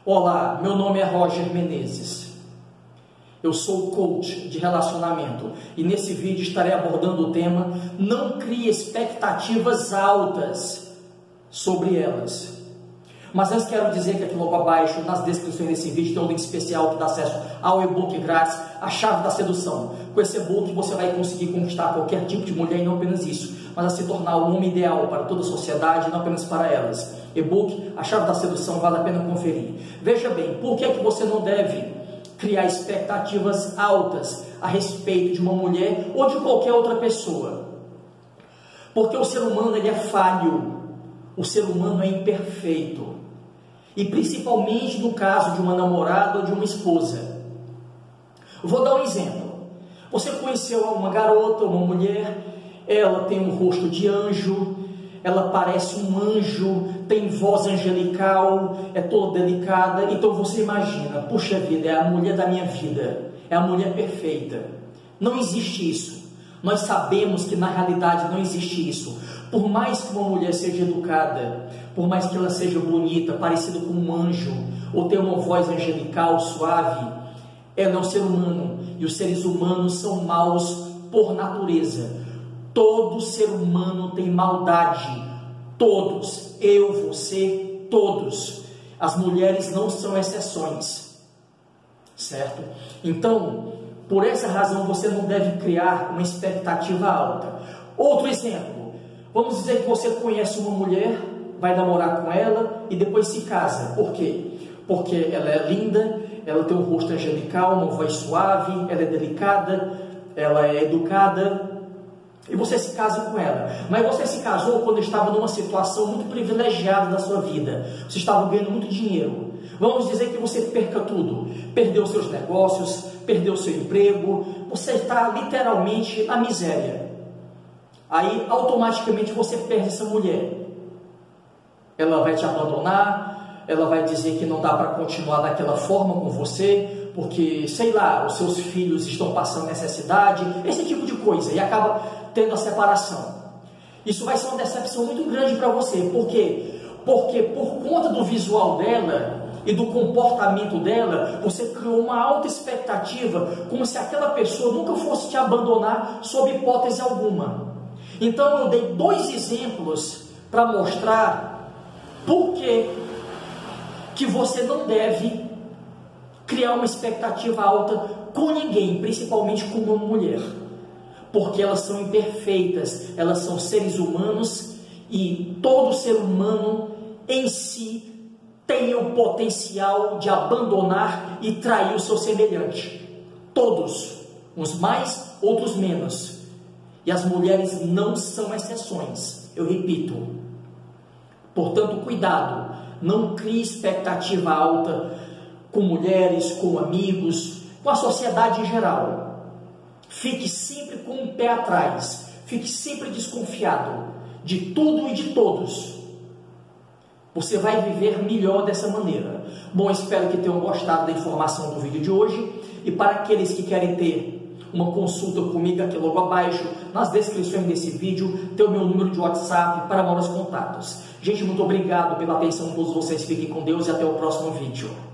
Olá, meu nome é Roger Menezes. Eu sou coach de relacionamento e nesse vídeo estarei abordando o tema não crie expectativas altas sobre elas. Mas antes quero dizer que aqui logo abaixo, nas descrições desse vídeo, tem um link especial que dá acesso ao e-book grátis, A Chave da Sedução. Com esse e-book você vai conseguir conquistar qualquer tipo de mulher e não apenas isso, mas a se tornar o homem ideal para toda a sociedade e não apenas para elas. E-book, A Chave da Sedução, vale a pena conferir. Veja bem, por que é que você não deve criar expectativas altas a respeito de uma mulher ou de qualquer outra pessoa? Porque o ser humano ele é falho, o ser humano é imperfeito. E principalmente no caso de uma namorada ou de uma esposa. Vou dar um exemplo. Você conheceu uma garota, uma mulher, ela tem um rosto de anjo, ela parece um anjo, tem voz angelical, é toda delicada, então você imagina, puxa vida, é a mulher da minha vida, é a mulher perfeita. Não existe isso. Nós sabemos que na realidade não existe isso. Por mais que uma mulher seja educada, por mais que ela seja bonita, parecida com um anjo, ou tenha uma voz angelical, suave, ela é um ser humano, e os seres humanos são maus por natureza. Todo ser humano tem maldade, todos, eu, você, todos. As mulheres não são exceções, certo? Então, por essa razão você não deve criar uma expectativa alta. Outro exemplo, vamos dizer que você conhece uma mulher, vai namorar com ela e depois se casa. Por quê? Porque ela é linda, ela tem um rosto angelical, uma voz suave, ela é delicada, ela é educada, e você se casa com ela. Mas você se casou quando estava numa situação muito privilegiada da sua vida. Você estava ganhando muito dinheiro. Vamos dizer que você perca tudo. Perdeu seus negócios, perdeu seu emprego. Você está literalmente na miséria. Aí automaticamente você perde essa mulher. Ela vai te abandonar, ela vai dizer que não dá para continuar daquela forma com você, porque, sei lá, os seus filhos estão passando necessidade, esse tipo de coisa, e acaba tendo a separação. Isso vai ser uma decepção muito grande para você. Por quê? Porque por conta do visual dela e do comportamento dela, você criou uma alta expectativa, como se aquela pessoa nunca fosse te abandonar sob hipótese alguma. Então eu dei dois exemplos para mostrar por que você não deve criar uma expectativa alta com ninguém, principalmente com uma mulher. Porque elas são imperfeitas, elas são seres humanos e todo ser humano em si tem o potencial de abandonar e trair o seu semelhante. Todos, uns mais, outros menos. E as mulheres não são exceções, eu repito. Portanto, cuidado, não crie expectativa alta com mulheres, com amigos, com a sociedade em geral. Fique sempre com um pé atrás, fique sempre desconfiado de tudo e de todos. Você vai viver melhor dessa maneira. Bom, espero que tenham gostado da informação do vídeo de hoje. E para aqueles que querem ter uma consulta comigo aqui logo abaixo, nas descrições desse vídeo, tem o meu número de WhatsApp para maiores contatos. Gente, muito obrigado pela atenção de todos vocês. Fiquem com Deus e até o próximo vídeo.